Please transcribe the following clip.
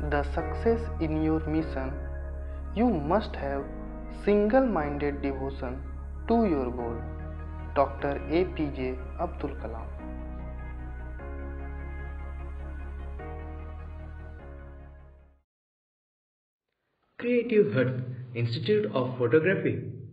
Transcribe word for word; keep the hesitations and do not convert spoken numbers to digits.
the success in your mission, you must have single-minded devotion to your goal. Doctor A P J Abdul Kalam. Creative Hut Institute of Photography.